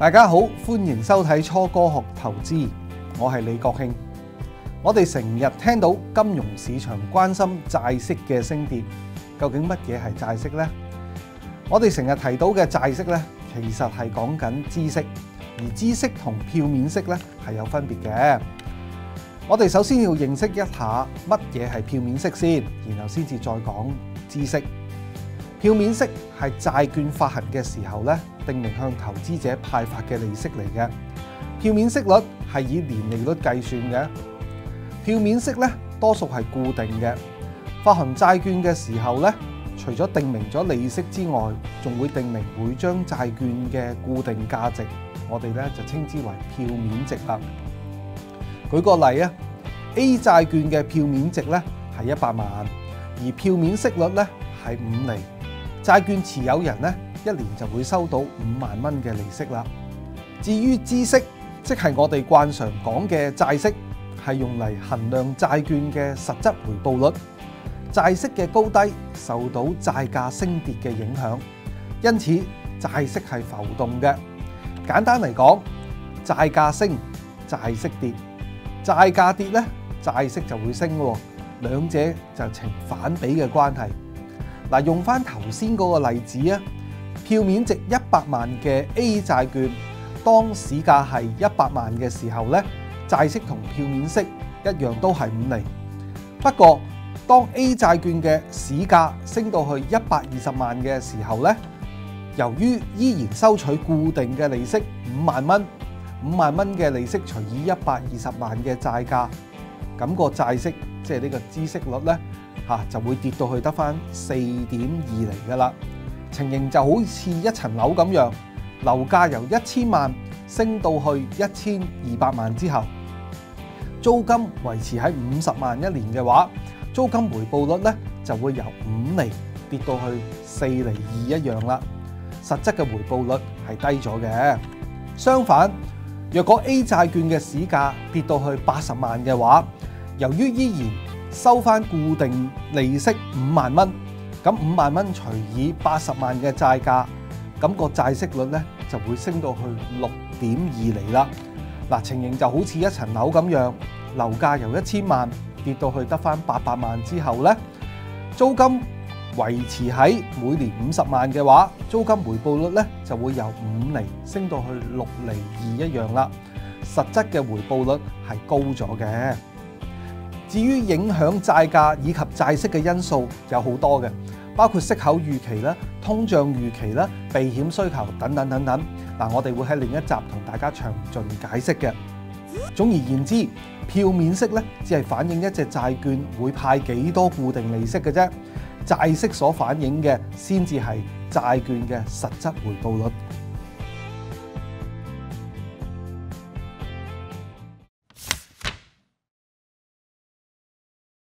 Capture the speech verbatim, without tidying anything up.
大家好，歡迎收睇初哥學投資，我係李國慶。我哋成日聽到金融市場關心債息嘅升跌，究竟乜嘢係債息呢？我哋成日提到嘅債息呢，其實係講緊孳息，而孳息同票面息呢係有分別嘅。我哋首先要認識一下乜嘢係票面息先，然後先至再講孳息。票面息係債券發行嘅時候咧，定明向投資者派發嘅利息嚟嘅。票面息率係以年利率計算嘅。票面息咧多數係固定嘅。發行債券嘅時候咧，除咗定明咗利息之外，仲會定明每張債券嘅固定價值，我哋咧就稱之為票面值啦。舉個例啊 ，A 債券嘅票面值咧係一百萬，而票面息率咧係五厘。債券持有人咧，一年就會收到五萬蚊嘅利息啦。至於孳息，即係我哋慣常講嘅債息，係用嚟衡量債券嘅實質回報率。債息嘅高低受到債價升跌嘅影響，因此債息係浮動嘅。簡單嚟講，債價升，債息跌；債價跌咧，債息就會升喎。兩者就呈反比嘅關係。嗱，用翻頭先嗰個例子啊，票面值一百萬嘅 A 債券，當市價係一百萬嘅時候咧，債息同票面息一樣都係五厘。不過，當 A 債券嘅市價升到去一百二十萬嘅時候咧，由於依然收取固定嘅利息五萬蚊，五萬蚊嘅利息除以一百二十萬嘅債價，咁個債息即係呢個孳息率咧。嚇就會跌到去得返四點二厘㗎啦，情形就好似一層樓咁樣，樓價由一千萬升到去一千二百萬之後，租金維持喺五十萬一年嘅話，租金回報率咧就會由五厘跌到去四厘二一樣啦，實質嘅回報率係低咗嘅。相反，若果 A 債券嘅市價跌到去八十萬嘅話，由於依然收翻固定利息五萬蚊，咁五萬蚊除以八十萬嘅債價，咁個債息率咧就會升到去六點二厘啦。嗱，情形就好似一層樓咁樣，樓價由一千萬跌到去得翻八百萬之後咧，租金維持喺每年五十萬嘅話，租金回報率咧就會由五厘升到去六厘二一樣啦。實質嘅回報率係高咗嘅。至於影響債價以及債息嘅因素有好多嘅，包括息口預期啦、通脹預期啦、避險需求等等等等。嗱，我哋會喺另一集同大家詳盡解釋嘅。總而言之，票面息咧只係反映一隻債券會派幾多固定利息嘅啫，債息所反映嘅先至係債券嘅實質回報率。